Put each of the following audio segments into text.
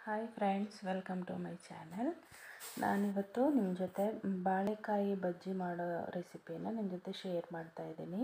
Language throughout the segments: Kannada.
Hi friends, welcome to my channel. ನಾನಿವತ್ತು ನಿಮ್ಮ ಜೊತೆ ಬಾಳೆಕಾಯಿ ಬಜ್ಜಿ ಮಾಡೋ ರೆಸಿಪಿನ ನಿಮ್ಮ ಜೊತೆ ಶೇರ್ ಮಾಡ್ತಾ ಇದ್ದೀನಿ.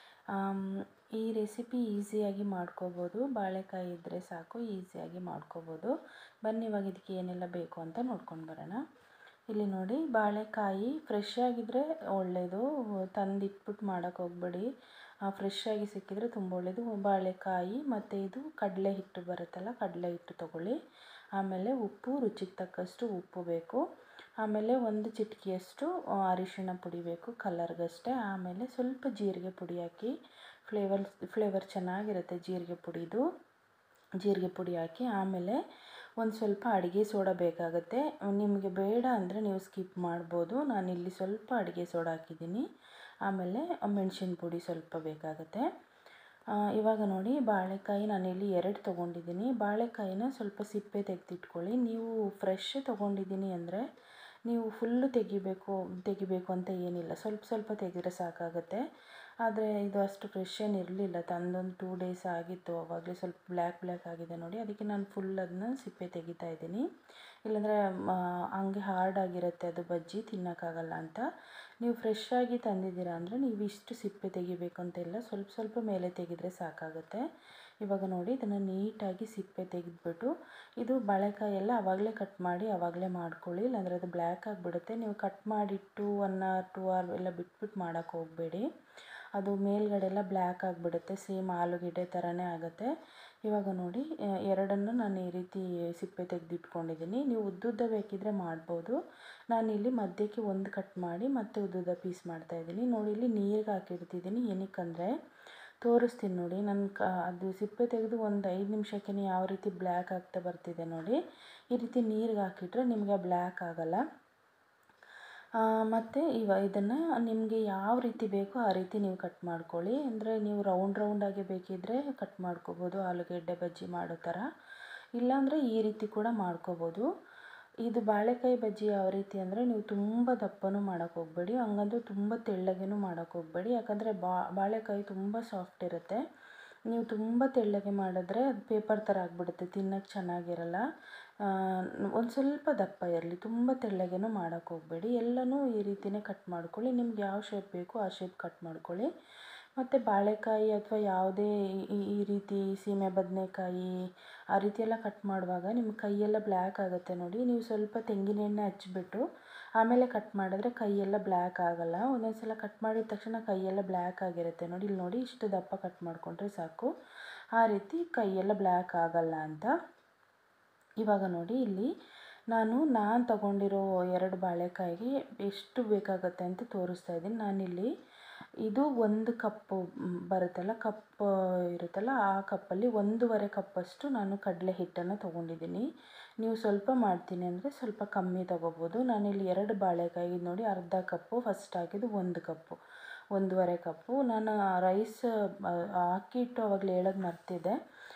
ಈ ರೆಸಿಪಿ ಈಸಿಯಾಗಿ ಮಾಡ್ಕೋಬೋದು. ಬಾಳೆಕಾಯಿ ಇದ್ದರೆ ಸಾಕು, ಈಸಿಯಾಗಿ ಮಾಡ್ಕೋಬೋದು. ಬನ್ನಿ ಇವಾಗ ಇದಕ್ಕೆ ಏನೆಲ್ಲ ಬೇಕು ಅಂತ ನೋಡ್ಕೊಂಡು ಬರೋಣ. ಇಲ್ಲಿ ನೋಡಿ, ಬಾಳೆಕಾಯಿ ಫ್ರೆಶ್ ಆಗಿದ್ದರೆ ಒಳ್ಳೆಯದು. ತಂದಿಟ್ಬಿಟ್ಟು ಮಾಡೋಕ್ಕೆ ಹೋಗಬೇಡಿ. ಫ್ರೆಶ್ ಆಗಿ ಸಿಕ್ಕಿದರೆ ತುಂಬ ಒಳ್ಳೆಯದು. ಬಾಳೆಕಾಯಿ ಮತ್ತು ಇದು ಕಡಲೆ ಹಿಟ್ಟು ಬರುತ್ತಲ್ಲ, ಕಡಲೆ ಹಿಟ್ಟು ತೊಗೊಳ್ಳಿ. ಆಮೇಲೆ ಉಪ್ಪು, ರುಚಿಗೆ ತಕ್ಕಷ್ಟು ಉಪ್ಪು ಬೇಕು. ಆಮೇಲೆ ಒಂದು ಚಿಟಿಕೆಯಷ್ಟು ಅರಿಶಿಣ ಪುಡಿ ಬೇಕು, ಕಲರ್ಗಷ್ಟೇ. ಆಮೇಲೆ ಸ್ವಲ್ಪ ಜೀರಿಗೆ ಪುಡಿ ಹಾಕಿ, ಫ್ಲೇವರ್ ಚೆನ್ನಾಗಿರುತ್ತೆ ಜೀರಿಗೆ ಪುಡಿದು. ಜೀರಿಗೆ ಪುಡಿ ಹಾಕಿ ಆಮೇಲೆ ಒಂದು ಸ್ವಲ್ಪ ಅಡುಗೆ ಸೋಡಾ ಬೇಕಾಗುತ್ತೆ. ನಿಮಗೆ ಬೇಡ ಅಂದರೆ ನೀವು ಸ್ಕಿಪ್ ಮಾಡ್ಬೋದು. ನಾನಿಲ್ಲಿ ಸ್ವಲ್ಪ ಅಡುಗೆ ಸೋಡಾ ಹಾಕಿದ್ದೀನಿ. ಆಮೇಲೆ ಮೆಣಸಿನ ಪುಡಿ ಸ್ವಲ್ಪ ಬೇಕಾಗುತ್ತೆ. ಇವಾಗ ನೋಡಿ, ಬಾಳೆಕಾಯಿ ನಾನಿಲ್ಲಿ 2 ತೊಗೊಂಡಿದ್ದೀನಿ. ಬಾಳೆಕಾಯಿನ ಸ್ವಲ್ಪ ಸಿಪ್ಪೆ ತೆಗೆದಿಟ್ಕೊಳ್ಳಿ. ನೀವು ಫ್ರೆಶ್ ತೊಗೊಂಡಿದ್ದೀನಿ ಅಂದರೆ ನೀವು ಫುಲ್ಲು ತೆಗಿಬೇಕು ಅಂತ ಏನಿಲ್ಲ, ಸ್ವಲ್ಪ ಸ್ವಲ್ಪ ತೆಗೆದ್ರೆ ಸಾಕಾಗುತ್ತೆ. ಆದರೆ ಇದು ಅಷ್ಟು ಫ್ರೆಶ್ ಏನಿರಲಿಲ್ಲ, ತಂದೊಂದು 2 ಡೇಸ್ ಆಗಿತ್ತು. ಆವಾಗಲೇ ಸ್ವಲ್ಪ ಬ್ಲ್ಯಾಕ್ ಆಗಿದೆ ನೋಡಿ, ಅದಕ್ಕೆ ನಾನು ಫುಲ್ ಅದನ್ನ ಸಿಪ್ಪೆ ತೆಗಿತಾ ಇದ್ದೀನಿ. ಇಲ್ಲಾಂದರೆ ಹಂಗೆ ಹಾರ್ಡಾಗಿರುತ್ತೆ ಅದು, ಬಜ್ಜಿ ತಿನ್ನೋಕ್ಕಾಗಲ್ಲ ಅಂತ. ನೀವು ಫ್ರೆಶ್ ಆಗಿ ತಂದಿದ್ದೀರಾ ಅಂದರೆ ನೀವು ಇಷ್ಟು ಸಿಪ್ಪೆ ತೆಗಿಬೇಕು ಅಂತೆಲ್ಲ, ಸ್ವಲ್ಪ ಸ್ವಲ್ಪ ಮೇಲೆ ತೆಗೆದ್ರೆ ಸಾಕಾಗುತ್ತೆ. ಇವಾಗ ನೋಡಿ, ಇದನ್ನು ನೀಟಾಗಿ ಸಿಪ್ಪೆ ತೆಗೆದ್ಬಿಟ್ಟು, ಇದು ಬಾಳೆಕಾಯಿ ಎಲ್ಲ ಆವಾಗಲೇ ಕಟ್ ಮಾಡಿ ಆವಾಗಲೇ ಮಾಡ್ಕೊಳ್ಳಿ, ಇಲ್ಲಾಂದರೆ ಅದು ಬ್ಲ್ಯಾಕ್ ಆಗಿಬಿಡುತ್ತೆ. ನೀವು ಕಟ್ ಮಾಡಿಟ್ಟು 1 hour 2 hour ಎಲ್ಲ ಬಿಟ್ಬಿಟ್ಟು ಮಾಡೋಕ್ಕೆ ಹೋಗಬೇಡಿ. ಅದು ಮೇಲ್ಗಡೆ ಎಲ್ಲ ಬ್ಲ್ಯಾಕ್ ಆಗಿಬಿಡುತ್ತೆ, ಸೇಮ್ ಆಲೂಗೆಡ್ಡೆ ಥರನೇ ಆಗುತ್ತೆ. ಇವಾಗ ನೋಡಿ, 2 ನಾನು ಈ ರೀತಿ ಸಿಪ್ಪೆ ತೆಗೆದಿಟ್ಕೊಂಡಿದ್ದೀನಿ. ನೀವು ಉದ್ದುದ್ದ ಬೇಕಿದ್ದರೆ ಮಾಡ್ಬೋದು. ನಾನಿಲ್ಲಿ ಮಧ್ಯಕ್ಕೆ ಒಂದು ಕಟ್ ಮಾಡಿ ಮತ್ತೆ ಉದ್ದುದ್ದ ಪೀಸ್ ಮಾಡ್ತಾಯಿದ್ದೀನಿ. ನೋಡಿ, ಇಲ್ಲಿ ನೀರಿಗೆ ಹಾಕಿಡ್ತಿದ್ದೀನಿ. ಏನಕ್ಕಂದರೆ ತೋರಿಸ್ತೀನಿ ನೋಡಿ. ಅದು ಸಿಪ್ಪೆ ತೆಗೆದು ಒಂದು 5 ನಿಮಿಷಕ್ಕೆ ಯಾವ ರೀತಿ ಬ್ಲ್ಯಾಕ್ ಆಗ್ತಾ ಬರ್ತಿದೆ ನೋಡಿ. ಈ ರೀತಿ ನೀರಿಗೆ ಹಾಕಿಟ್ರೆ ನಿಮಗೆ ಬ್ಲ್ಯಾಕ್ ಆಗೋಲ್ಲ. ಮತ್ತು ಇದನ್ನು ನಿಮಗೆ ಯಾವ ರೀತಿ ಬೇಕೋ ಆ ರೀತಿ ನೀವು ಕಟ್ ಮಾಡ್ಕೊಳ್ಳಿ. ಅಂದರೆ ನೀವು ರೌಂಡಾಗಿ ಬೇಕಿದ್ದರೆ ಕಟ್ ಮಾಡ್ಕೋಬೋದು, ಆಲೂಗೆಡ್ಡೆ ಬಜ್ಜಿ ಮಾಡೋ ಥರ. ಇಲ್ಲಾಂದರೆ ಈ ರೀತಿ ಕೂಡ ಮಾಡ್ಕೋಬೋದು. ಇದು ಬಾಳೆಕಾಯಿ ಬಜ್ಜಿ ಯಾವ ರೀತಿ ಅಂದರೆ, ನೀವು ತುಂಬ ದಪ್ಪನೂ ಮಾಡೋಕ್ಕೆ ಹೋಗಬೇಡಿ, ಹಂಗಂದ್ರೆ ತುಂಬ ತೆಳ್ಳಗೇನೂ ಮಾಡೋಕ್ಕೆ ಹೋಗಬೇಡಿ. ಯಾಕಂದರೆ ಬಾಳೆಕಾಯಿ ತುಂಬ ಸಾಫ್ಟ್ ಇರುತ್ತೆ. ನೀವು ತುಂಬ ತೆಳ್ಳಗೆ ಮಾಡಿದ್ರೆ ಅದು ಪೇಪರ್ ಥರ ಆಗಿಬಿಡುತ್ತೆ, ತಿನ್ನೋಕ್ಕೆ ಚೆನ್ನಾಗಿರಲ್ಲ. ಒಂದು ಸ್ವಲ್ಪ ದಪ್ಪ ಇರಲಿ, ತುಂಬ ತೆಳ್ಳಗೇನೂ ಮಾಡೋಕ್ಕೆ ಹೋಗಬೇಡಿ. ಎಲ್ಲನೂ ಈ ರೀತಿಯೇ ಕಟ್ ಮಾಡ್ಕೊಳ್ಳಿ. ನಿಮ್ಗೆ ಯಾವ ಶೇಪ್ ಬೇಕೋ ಆ ಶೇಪ್ ಕಟ್ ಮಾಡ್ಕೊಳ್ಳಿ. ಮತ್ತು ಬಾಳೆಕಾಯಿ ಅಥವಾ ಯಾವುದೇ ಈ ರೀತಿ ಸೀಮೆ ಬದನೆಕಾಯಿ ಆ ರೀತಿ ಎಲ್ಲ ಕಟ್ ಮಾಡುವಾಗ ನಿಮ್ಮ ಕೈಯೆಲ್ಲ ಬ್ಲ್ಯಾಕ್ ಆಗುತ್ತೆ ನೋಡಿ. ನೀವು ಸ್ವಲ್ಪ ತೆಂಗಿನೆಣ್ಣೆ ಹಚ್ಬಿಟ್ಟು ಆಮೇಲೆ ಕಟ್ ಮಾಡಿದ್ರೆ ಕೈಯೆಲ್ಲ ಬ್ಲ್ಯಾಕ್ ಆಗೋಲ್ಲ. ಒಂದೊಂದು ಸಲ ಕಟ್ ಮಾಡಿದ ತಕ್ಷಣ ಕೈಯೆಲ್ಲ ಬ್ಲ್ಯಾಕ್ ಆಗಿರುತ್ತೆ ನೋಡಿ. ಇಲ್ಲಿ ನೋಡಿ, ಇಷ್ಟು ದಪ್ಪ ಕಟ್ ಮಾಡಿಕೊಂಡ್ರೆ ಸಾಕು, ಆ ರೀತಿ ಕೈಯೆಲ್ಲ ಬ್ಲ್ಯಾಕ್ ಆಗೋಲ್ಲ ಅಂತ. ಇವಾಗ ನೋಡಿ, ಇಲ್ಲಿ ನಾನು ತಗೊಂಡಿರೋ 2 ಬಾಳೆಕಾಯಿಗೆ ಎಷ್ಟು ಬೇಕಾಗುತ್ತೆ ಅಂತ ತೋರಿಸ್ತಾ ಇದ್ದೀನಿ. ನಾನಿಲ್ಲಿ ಇದು 1 ಕಪ್ಪು ಬರುತ್ತಲ್ಲ, ಕಪ್ ಇರುತ್ತಲ್ಲ, ಆ ಕಪ್ಪಲ್ಲಿ 1.5 ಕಪ್ಪಷ್ಟು ನಾನು ಕಡಲೆ ಹಿಟ್ಟನ್ನು ತೊಗೊಂಡಿದ್ದೀನಿ. ನೀವು ಸ್ವಲ್ಪ ಮಾಡ್ತೀನಿ ಅಂದರೆ ಸ್ವಲ್ಪ ಕಮ್ಮಿ ತೊಗೋಬೋದು. ನಾನಿಲ್ಲಿ 2 ಬಾಳೆಕಾಯಿ ನೋಡಿ, ಅರ್ಧ ಕಪ್ಪು ಫಸ್ಟ್ ಹಾಕಿದ್ದು, 1 ಕಪ್ಪು, 1.5 ಕಪ್ಪು. ನಾನು ರೈಸ್ ಅಕ್ಕಿ ಹಿಟ್ಟು ಆವಾಗಲೇ ಹೇಳೋದು ಮರ್ತಿದ್ದೆ.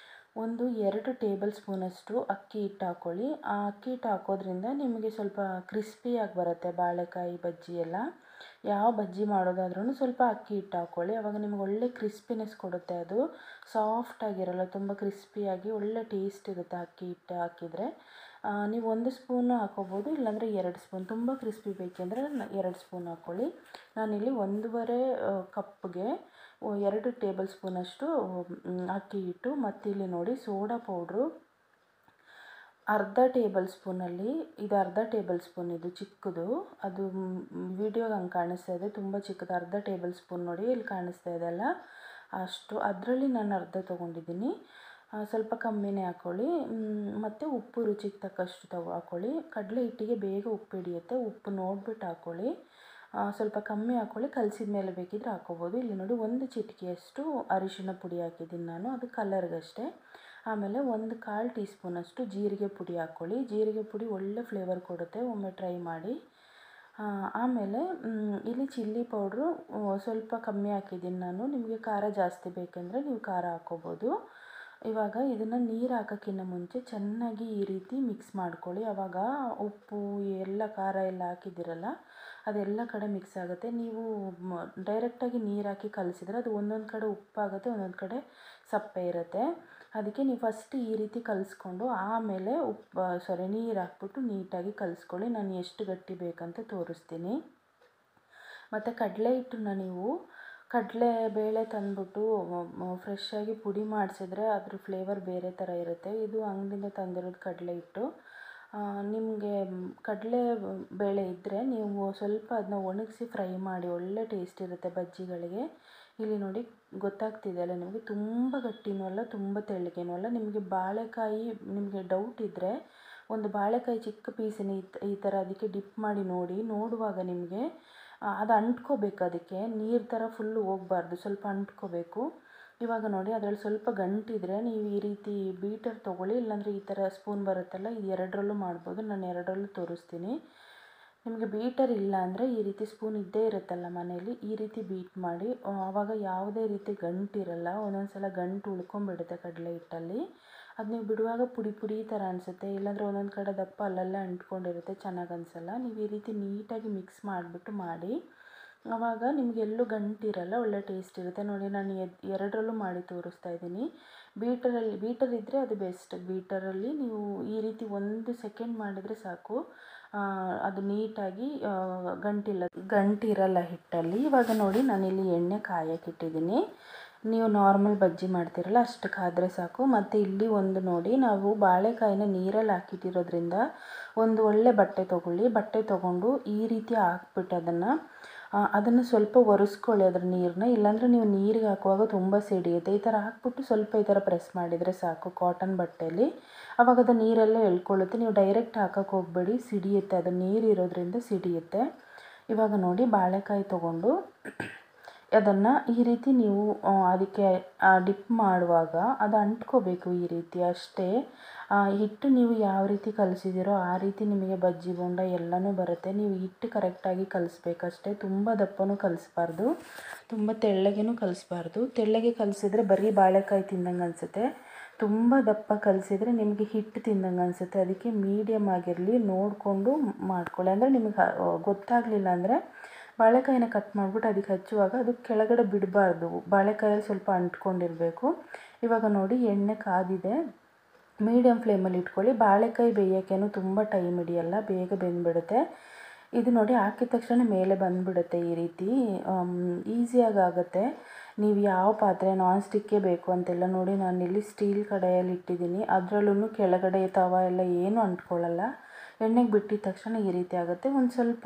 2 ಟೇಬಲ್ ಸ್ಪೂನಷ್ಟು ಅಕ್ಕಿ ಹಿಟ್ಟು ಹಾಕ್ಕೊಳ್ಳಿ. ಆ ಅಕ್ಕಿ ಹಿಟ್ಟು ಹಾಕೋದ್ರಿಂದ ನಿಮಗೆ ಸ್ವಲ್ಪ ಕ್ರಿಸ್ಪಿಯಾಗಿ ಬರುತ್ತೆ ಬಾಳೆಕಾಯಿ ಬಜ್ಜಿ ಎಲ್ಲ. ಯಾವ ಬಜ್ಜಿ ಮಾಡೋದಾದ್ರೂ ಸ್ವಲ್ಪ ಅಕ್ಕಿ ಹಿಟ್ಟು ಹಾಕ್ಕೊಳ್ಳಿ, ಆವಾಗ ನಿಮ್ಗೆ ಒಳ್ಳೆ ಕ್ರಿಸ್ಪಿನೆಸ್ ಕೊಡುತ್ತೆ. ಅದು ಸಾಫ್ಟಾಗಿರಲ್ಲ, ತುಂಬ ಕ್ರಿಸ್ಪಿಯಾಗಿ ಒಳ್ಳೆ ಟೇಸ್ಟ್ ಇರುತ್ತೆ ಅಕ್ಕಿ ಹಿಟ್ಟು ಹಾಕಿದರೆ. ನೀವು 1 ಸ್ಪೂನು ಹಾಕೋಬೋದು, ಇಲ್ಲಾಂದರೆ 2 ಸ್ಪೂನ್. ತುಂಬ ಕ್ರಿಸ್ಪಿ ಬೇಕೆಂದರೆ 2 ಸ್ಪೂನ್ ಹಾಕ್ಕೊಳ್ಳಿ. ನಾನಿಲ್ಲಿ 1.5 ಕಪ್ಗೆ 2 ಟೇಬಲ್ ಸ್ಪೂನಷ್ಟು ಅಕ್ಕಿ ಹಿಟ್ಟು. ಮತ್ತು ಇಲ್ಲಿ ನೋಡಿ, ಸೋಡಾ ಪೌಡ್ರು ಅರ್ಧ ಟೇಬಲ್ ಸ್ಪೂನಲ್ಲಿ, ಇದು ಅರ್ಧ ಟೇಬಲ್ ಸ್ಪೂನ್, ಇದು ಚಿಕ್ಕದು. ಅದು ವಿಡಿಯೋಗೆ ಹಂಗೆ ಕಾಣಿಸ್ತಾ ಇದೆ, ತುಂಬ ಚಿಕ್ಕದು. ಅರ್ಧ ಟೇಬಲ್ ಸ್ಪೂನ್ ನೋಡಿ, ಇಲ್ಲಿ ಕಾಣಿಸ್ತಾ ಇದೆ ಅಲ್ಲ, ಅಷ್ಟು. ಅದರಲ್ಲಿ ನಾನು ಅರ್ಧ ತೊಗೊಂಡಿದ್ದೀನಿ, ಸ್ವಲ್ಪ ಕಮ್ಮಿನೇ ಹಾಕ್ಕೊಳ್ಳಿ. ಮತ್ತು ಉಪ್ಪು ರುಚಿಗೆ ತಕ್ಕಷ್ಟು ಹಾಕ್ಕೊಳ್ಳಿ. ಕಡಲೆ ಹಿಟ್ಟಿಗೆ ಬೇಗ ಉಪ್ಪು ಹಿಡಿಯುತ್ತೆ, ಉಪ್ಪು ನೋಡಿಬಿಟ್ಟು ಹಾಕ್ಕೊಳ್ಳಿ. ಸ್ವಲ್ಪ ಕಮ್ಮಿ ಹಾಕ್ಕೊಳ್ಳಿ, ಕಲಸಿದ ಮೇಲೆ ಬೇಕಿದ್ರೆ ಹಾಕ್ಕೋಬೋದು. ಇಲ್ಲಿ ನೋಡಿ, 1 ಚಿಟಿಕೆಯಷ್ಟು ಅರಿಶಿಣ ಪುಡಿ ಹಾಕಿದ್ದೀನಿ ನಾನು, ಅದು ಕಲರ್ಗಷ್ಟೇ. ಆಮೇಲೆ 1/4 ಟೀ ಸ್ಪೂನಷ್ಟು ಜೀರಿಗೆ ಪುಡಿ ಹಾಕ್ಕೊಳ್ಳಿ. ಜೀರಿಗೆ ಪುಡಿ ಒಳ್ಳೆ ಫ್ಲೇವರ್ ಕೊಡುತ್ತೆ, ಒಮ್ಮೆ ಟ್ರೈ ಮಾಡಿ. ಆಮೇಲೆ ಇಲ್ಲಿ ಚಿಲ್ಲಿ ಪೌಡ್ರು ಸ್ವಲ್ಪ ಕಮ್ಮಿ ಹಾಕಿದ್ದೀನಿ ನಾನು. ನಿಮಗೆ ಖಾರ ಜಾಸ್ತಿ ಬೇಕೆಂದರೆ ನೀವು ಖಾರ ಹಾಕ್ಕೋಬೋದು. ಇವಾಗ ಇದನ್ನು ನೀರು ಹಾಕೋಕ್ಕಿಂತ ಮುಂಚೆ ಚೆನ್ನಾಗಿ ಈ ರೀತಿ ಮಿಕ್ಸ್ ಮಾಡ್ಕೊಳ್ಳಿ. ಆವಾಗ ಉಪ್ಪು ಎಲ್ಲ ಖಾರ ಎಲ್ಲ ಹಾಕಿದ್ದೀರಲ್ಲ, ಅದೆಲ್ಲ ಕಡೆ ಮಿಕ್ಸ್ ಆಗುತ್ತೆ. ನೀವು ಡೈರೆಕ್ಟಾಗಿ ನೀರು ಹಾಕಿ ಕಲಸಿದ್ರೆ ಅದು ಒಂದೊಂದು ಕಡೆ ಉಪ್ಪಾಗುತ್ತೆ, ಒಂದೊಂದು ಕಡೆ ಸಪ್ಪೆ ಇರುತ್ತೆ. ಅದಕ್ಕೆ ನೀವು ಫಸ್ಟ್ ಈ ರೀತಿ ಕಲಿಸ್ಕೊಂಡು ಆಮೇಲೆ ನೀರು ಹಾಕ್ಬಿಟ್ಟು ನೀಟಾಗಿ ಕಲಿಸ್ಕೊಳ್ಳಿ. ನಾನು ಎಷ್ಟು ಗಟ್ಟಿ ಬೇಕಂತ ತೋರಿಸ್ತೀನಿ. ಮತ್ತು ಕಡಲೆ ಹಿಟ್ಟನ್ನ ನೀವು ಕಡಲೆಬೇಳೆ ತಂದುಬಿಟ್ಟು ಫ್ರೆಶ್ಶಾಗಿ ಪುಡಿ ಮಾಡಿಸಿದ್ರೆ ಅದ್ರ ಫ್ಲೇವರ್ ಬೇರೆ ಥರ ಇರುತ್ತೆ. ಇದು ಅಂಗಡಿಯಿಂದ ತಂದಿರೋದು ಕಡಲೆ ಹಿಟ್ಟು. ನಿಮಗೆ ಕಡಲೆ ಬೇಳೆ ಇದ್ದರೆ ನೀವು ಸ್ವಲ್ಪ ಅದನ್ನ ಒಣಗಿಸಿ ಫ್ರೈ ಮಾಡಿ, ಒಳ್ಳೆ ಟೇಸ್ಟ್ ಇರುತ್ತೆ ಬಜ್ಜಿಗಳಿಗೆ. ಇಲ್ಲಿ ನೋಡಿ ಗೊತ್ತಾಗ್ತಿದೆಯಲ್ಲ ನಿಮಗೆ, ತುಂಬ ಗಟ್ಟಿನೂ ಅಲ್ಲ ತುಂಬ ತೆಳ್ಳಗೇನೂ ಅಲ್ಲ. ನಿಮಗೆ ಬಾಳೆಕಾಯಿ ನಿಮಗೆ ಡೌಟ್ ಇದ್ದರೆ ಒಂದು ಬಾಳೆಕಾಯಿ ಚಿಕ್ಕ ಪೀಸನ್ನ ಈ ಥರ ಅದಕ್ಕೆ ಡಿಪ್ ಮಾಡಿ ನೋಡುವಾಗ ನಿಮಗೆ ಅದು ಅಂಟ್ಕೋಬೇಕು. ಅದಕ್ಕೆ ನೀರು ಥರ ಫುಲ್ಲು ಹೋಗಬಾರ್ದು, ಸ್ವಲ್ಪ ಅಂಟ್ಕೋಬೇಕು. ಇವಾಗ ನೋಡಿ ಅದರಲ್ಲಿ ಸ್ವಲ್ಪ ಗಂಟಿದ್ರೆ ನೀವು ಈ ರೀತಿ ಬೀಟರ್ ತೊಗೊಳ್ಳಿ, ಇಲ್ಲಾಂದರೆ ಈ ಥರ ಸ್ಪೂನ್ ಬರುತ್ತಲ್ಲ, ಇದು ಎರಡರಲ್ಲೂ ಮಾಡ್ಬೋದು. ನಾನು ಎರಡರಲ್ಲೂ ತೋರಿಸ್ತೀನಿ. ನಿಮಗೆ ಬೀಟರ್ ಇಲ್ಲ ಅಂದರೆ ಈ ರೀತಿ ಸ್ಪೂನ್ ಇದ್ದೇ ಇರುತ್ತಲ್ಲ ಮನೇಲಿ, ಈ ರೀತಿ ಬೀಟ್ ಮಾಡಿ. ಆವಾಗ ಯಾವುದೇ ರೀತಿ ಗಂಟಿರಲ್ಲ. ಒಂದೊಂದು ಸಲ ಗಂಟು ಉಳ್ಕೊಂಬಿಡುತ್ತೆ ಕಡಲೆ ಹಿಟ್ಟಲ್ಲಿ. ಅದು ನೀವು ಬಿಡುವಾಗ ಪುಡಿ ಪುಡಿ ಥರ ಅನಿಸುತ್ತೆ, ಇಲ್ಲಾಂದರೆ ಒಂದೊಂದು ಕಡೆ ದಪ್ಪ ಅಲ್ಲಲ್ಲೇ ಅಂಟ್ಕೊಂಡಿರುತ್ತೆ, ಚೆನ್ನಾಗಿ ಅನಿಸಲ್ಲ. ನೀವು ಈ ರೀತಿ ನೀಟಾಗಿ ಮಿಕ್ಸ್ ಮಾಡಿಬಿಟ್ಟು ಮಾಡಿ, ಆವಾಗ ನಿಮಗೆ ಎಲ್ಲೂ ಗಂಟಿರಲ್ಲ, ಒಳ್ಳೆ ಟೇಸ್ಟ್ ಇರುತ್ತೆ. ನೋಡಿ ನಾನು ಎರಡರಲ್ಲೂ ಮಾಡಿ ತೋರಿಸ್ತಾ ಇದ್ದೀನಿ. ಬೀಟರ್ ಇದ್ದರೆ ಅದು ಬೆಸ್ಟ್. ಬೀಟರಲ್ಲಿ ನೀವು ಈ ರೀತಿ 1 ಸೆಕೆಂಡ್ ಮಾಡಿದರೆ ಸಾಕು, ಅದು ನೀಟಾಗಿ ಗಂಟಿರಲ್ಲ ಹಿಟ್ಟಲ್ಲಿ. ಇವಾಗ ನೋಡಿ ನಾನಿಲ್ಲಿ ಎಣ್ಣೆ ಕಾಯಕ್ಕಿಟ್ಟಿದ್ದೀನಿ. ನೀವು ನಾರ್ಮಲ್ ಬಜ್ಜಿ ಮಾಡ್ತೀರಲ್ಲ ಅಷ್ಟಕ್ಕಾದರೆ ಸಾಕು. ಮತ್ತು ಇಲ್ಲಿ ಒಂದು ನೋಡಿ, ನಾವು ಬಾಳೆಕಾಯಿನ ನೀರಲ್ಲಿ ಹಾಕಿಟ್ಟಿರೋದ್ರಿಂದ ಒಂದು ಒಳ್ಳೆ ಬಟ್ಟೆ ತೊಗೊಂಡು ಈ ರೀತಿ ಹಾಕ್ಬಿಟ್ಟು ಅದನ್ನು ಸ್ವಲ್ಪ ಒರೆಸ್ಕೊಳ್ಳಿ ಅದರ ನೀರನ್ನ. ಇಲ್ಲಾಂದರೆ ನೀವು ನೀರಿಗೆ ಹಾಕುವಾಗ ತುಂಬ ಸಿಡಿಯುತ್ತೆ. ಈ ಥರ ಹಾಕ್ಬಿಟ್ಟು ಸ್ವಲ್ಪ ಈ ಥರ ಪ್ರೆಸ್ ಮಾಡಿದರೆ ಸಾಕು ಕಾಟನ್ ಬಟ್ಟೆಯಲ್ಲಿ. ಆವಾಗ ಅದು ನೀರೆಲ್ಲ ಎಳ್ಕೊಳ್ಳುತ್ತೆ. ನೀವು ಡೈರೆಕ್ಟ್ ಹಾಕೋಕ್ಕೆ ಹೋಗಬೇಡಿ, ಸಿಡಿಯುತ್ತೆ, ಅದು ನೀರು ಇರೋದ್ರಿಂದ ಸಿಡಿಯುತ್ತೆ. ಇವಾಗ ನೋಡಿ ಬಾಳೆಕಾಯಿ ತೊಗೊಂಡು ಅದನ್ನು ಈ ರೀತಿ ನೀವು ಅದಕ್ಕೆ ಡಿಪ್ ಮಾಡುವಾಗ ಅದು ಅಂಟ್ಕೋಬೇಕು ಈ ರೀತಿ ಅಷ್ಟೇ. ಹಿಟ್ಟು ನೀವು ಯಾವ ರೀತಿ ಕಲಿಸಿದ್ದೀರೋ ಆ ರೀತಿ ನಿಮಗೆ ಬಜ್ಜಿ ಬೋಂಡ ಎಲ್ಲನೂ ಬರುತ್ತೆ. ನೀವು ಹಿಟ್ಟು ಕರೆಕ್ಟಾಗಿ ಕಲಿಸ್ಬೇಕಷ್ಟೇ, ತುಂಬ ದಪ್ಪನೂ ಕಲಿಸ್ಬಾರ್ದು, ತುಂಬ ತೆಳ್ಳಗೆನೂ ಕಲಿಸ್ಬಾರ್ದು. ತೆಳ್ಳಗೆ ಕಲಿಸಿದ್ರೆ ಬರೀ ಬಾಳೆಕಾಯಿ ತಿಂದಂಗೆ ಅನಿಸುತ್ತೆ, ತುಂಬ ದಪ್ಪ ಕಲಿಸಿದ್ರೆ ನಿಮಗೆ ಹಿಟ್ಟು ತಿಂದಂಗೆ ಅನಿಸುತ್ತೆ. ಅದಕ್ಕೆ ಮೀಡಿಯಮ್ ಆಗಿರಲಿ, ನೋಡಿಕೊಂಡು ಮಾಡ್ಕೊಳ್ಳಿ. ಅಂದರೆ ನಿಮಗೆ ಗೊತ್ತಾಗಲಿಲ್ಲ ಅಂದರೆ ಬಾಳೆಕಾಯಿನ ಕಟ್ ಮಾಡಿಬಿಟ್ಟು ಅದಕ್ಕೆ ಹಚ್ಚುವಾಗ ಅದು ಕೆಳಗಡೆ ಬಿಡಬಾರ್ದು, ಬಾಳೆಕಾಯಲ್ಲಿ ಸ್ವಲ್ಪ ಅಂಟ್ಕೊಂಡಿರಬೇಕು. ಇವಾಗ ನೋಡಿ ಎಣ್ಣೆ ಕಾದಿದೆ, ಮೀಡಿಯಮ್ ಫ್ಲೇಮಲ್ಲಿ ಇಟ್ಕೊಳ್ಳಿ. ಬಾಳೆಕಾಯಿ ಬೇಯೋಕ್ಕೇನು ತುಂಬ ಟೈಮ್ ಹಿಡಿಯಲ್ಲ, ಬೇಗ ಬೆಂದ್ಬಿಡುತ್ತೆ. ಇದು ನೋಡಿ ಹಾಕಿದ ತಕ್ಷಣ ಮೇಲೆ ಬಂದುಬಿಡುತ್ತೆ ಈ ರೀತಿ, ಈಸಿಯಾಗಿ ಆಗುತ್ತೆ. ನೀವು ಯಾವ ಪಾತ್ರೆ, ನಾನ್ ಸ್ಟಿಕ್ಕೇ ಬೇಕು ಅಂತೆಲ್ಲ. ನೋಡಿ ನಾನಿಲ್ಲಿ ಸ್ಟೀಲ್ ಕಡಾಯಲ್ಲಿ ಇಟ್ಟಿದ್ದೀನಿ, ಅದರಲ್ಲೂ ಕೆಳಗಡೆ ತವ ಎಲ್ಲ ಏನೂ ಅಂಟ್ಕೊಳ್ಳಲ್ಲ. ಎಣ್ಣೆಗೆ ಬಿಟ್ಟಿದ ತಕ್ಷಣ ಈ ರೀತಿ ಆಗುತ್ತೆ. ಒಂದು ಸ್ವಲ್ಪ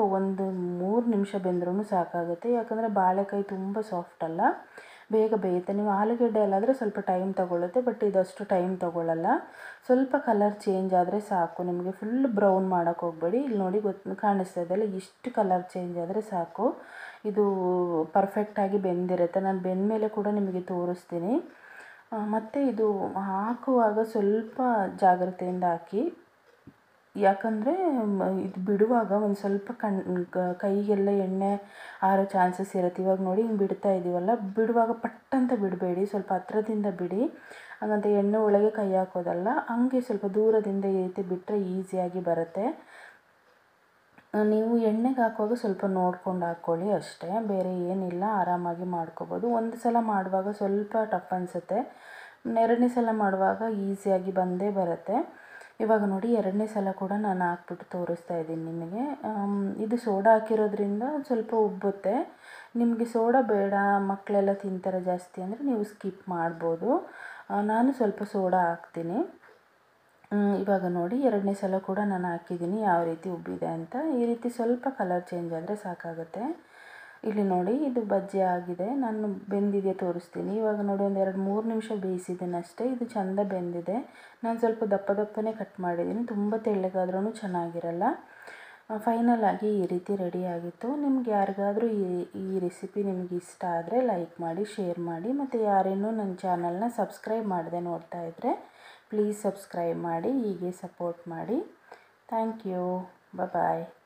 3 ನಿಮಿಷ ಬೆಂದ್ರೂ ಸಾಕಾಗುತ್ತೆ, ಯಾಕಂದರೆ ಬಾಳೆಕಾಯಿ ತುಂಬ ಸಾಫ್ಟ್ ಅಲ್ಲ, ಬೇಗ ಬೇಯುತ್ತೆ. ನೀವು ಆಲೂಗಡ್ಡೆ ಅಲ್ಲಾದರೆ ಸ್ವಲ್ಪ ಟೈಮ್ ತೊಗೊಳುತ್ತೆ, ಬಟ್ ಇದಷ್ಟು ಟೈಮ್ ತೊಗೊಳ್ಳಲ್ಲ. ಸ್ವಲ್ಪ ಕಲರ್ ಚೇಂಜ್ ಆದರೆ ಸಾಕು ನಿಮಗೆ, ಫುಲ್ ಬ್ರೌನ್ ಮಾಡೋಕ್ಕೆ ಹೋಗಬೇಡಿ. ಇಲ್ಲಿ ನೋಡಿ ಕಾಣಿಸ್ತಾ ಇದೆಯಲ್ಲ, ಇಷ್ಟು ಕಲರ್ ಚೇಂಜ್ ಆದರೆ ಸಾಕು, ಇದು ಪರ್ಫೆಕ್ಟಾಗಿ ಬೆಂದಿರುತ್ತೆ. ನಾನು ಬೆಂದಮೇಲೆ ಕೂಡ ನಿಮಗೆ ತೋರಿಸ್ತೀನಿ. ಮತ್ತು ಇದು ಹಾಕುವಾಗ ಸ್ವಲ್ಪ ಜಾಗ್ರತೆಯಿಂದ ಹಾಕಿ, ಯಾಕಂದರೆ ಇದು ಬಿಡುವಾಗ ಒಂದು ಸ್ವಲ್ಪ ಕೈಗೆಲ್ಲ ಎಣ್ಣೆ ಆರೋ ಚಾನ್ಸಸ್ ಇರುತ್ತೆ. ಇವಾಗ ನೋಡಿ ಹಿಂಗೆ ಬಿಡ್ತಾ ಇದ್ದೀವಲ್ಲ, ಬಿಡುವಾಗ ಪಟ್ಟಂತ ಬಿಡಬೇಡಿ, ಸ್ವಲ್ಪ ಹತ್ರದಿಂದ ಬಿಡಿ, ಹಾಗಂತ ಎಣ್ಣೆ ಒಳಗೆ ಕೈ ಹಾಕೋದಲ್ಲ, ಹಂಗೆ ಸ್ವಲ್ಪ ದೂರದಿಂದ ಈ ರೀತಿ ಬಿಟ್ಟರೆ ಈಸಿಯಾಗಿ ಬರುತ್ತೆ. ನೀವು ಎಣ್ಣೆಗೆ ಹಾಕುವಾಗ ಸ್ವಲ್ಪ ನೋಡ್ಕೊಂಡು ಹಾಕ್ಕೊಳ್ಳಿ ಅಷ್ಟೇ, ಬೇರೆ ಏನಿಲ್ಲ, ಆರಾಮಾಗಿ ಮಾಡ್ಕೋಬೋದು. ಒಂದು ಸಲ ಮಾಡುವಾಗ ಸ್ವಲ್ಪ ಟಫ್ ಅನಿಸುತ್ತೆ, 2ನೇ ಸಲ ಮಾಡುವಾಗ ಈಸಿಯಾಗಿ ಬಂದೇ ಬರುತ್ತೆ. ಇವಾಗ ನೋಡಿ 2ನೇ ಸಲ ಕೂಡ ನಾನು ಹಾಕ್ಬಿಟ್ಟು ತೋರಿಸ್ತಾ ಇದ್ದೀನಿ ನಿಮಗೆ. ಇದು ಸೋಡಾ ಹಾಕಿರೋದ್ರಿಂದ ಸ್ವಲ್ಪ ಉಬ್ಬುತ್ತೆ. ನಿಮಗೆ ಸೋಡಾ ಬೇಡ, ಮಕ್ಕಳೆಲ್ಲ ತಿಂತಾರೆ ಜಾಸ್ತಿ ಅಂದರೆ ನೀವು ಸ್ಕಿಪ್ ಮಾಡ್ಬೋದು. ನಾನು ಸ್ವಲ್ಪ ಸೋಡಾ ಹಾಕ್ತೀನಿ. ಇವಾಗ ನೋಡಿ 2ನೇ ಸಲ ಕೂಡ ನಾನು ಹಾಕಿದ್ದೀನಿ ಯಾವ ರೀತಿ ಉಬ್ಬಿದೆ ಅಂತ. ಈ ರೀತಿ ಸ್ವಲ್ಪ ಕಲರ್ ಚೇಂಜ್ ಆದರೆ ಸಾಕಾಗುತ್ತೆ. ಇಲ್ಲಿ ನೋಡಿ ಇದು ಬಜ್ಜಿ ಆಗಿದೆ, ನಾನು ಬೆಂದಿದೆ ತೋರಿಸ್ತೀನಿ. ಇವಾಗ ನೋಡಿ ಒಂದು 2-3 ನಿಮಿಷ ಬೇಯಿಸಿದ್ದೀನಿ ಅಷ್ಟೇ, ಇದು ಚೆಂದ ಬೆಂದಿದೆ. ನಾನು ಸ್ವಲ್ಪ ದಪ್ಪನೇ ಕಟ್ ಮಾಡಿದ್ದೀನಿ, ತುಂಬ ತೆಳ್ಳಗಾದ್ರೂ ಚೆನ್ನಾಗಿರಲ್ಲ. ಫೈನಲ್ ಆಗಿ ಈ ರೀತಿ ರೆಡಿ ಆಗಿತ್ತು. ನಿಮ್ಗೆ ಯಾರಿಗಾದರೂ ಈ ರೆಸಿಪಿ ನಿಮ್ಗೆ ಇಷ್ಟ ಆದರೆ ಲೈಕ್ ಮಾಡಿ, ಶೇರ್ ಮಾಡಿ. ಮತ್ತು ಯಾರೇನೂ ನನ್ನ ಚಾನಲ್ನ ಸಬ್ಸ್ಕ್ರೈಬ್ ಮಾಡದೆ ನೋಡ್ತಾ ಇದ್ದರೆ ಪ್ಲೀಸ್ ಸಬ್ಸ್ಕ್ರೈಬ್ ಮಾಡಿ, ಹೀಗೆ ಸಪೋರ್ಟ್ ಮಾಡಿ. Thank you, bye.